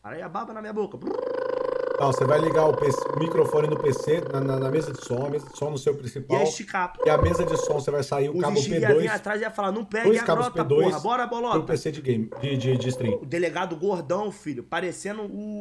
Aí a baba na minha boca. Não, você vai ligar o microfone no PC, na mesa de som, a mesa de som no seu E aí principal. esticar. E a mesa de som, você vai sair o Os cabo enxerga ia vir P2, atrás e ia falar, não pegue dois a cabos nota, porra. P2 Bora, pro bolota. PC de game, de stream. O delegado gordão, filho, parecendo o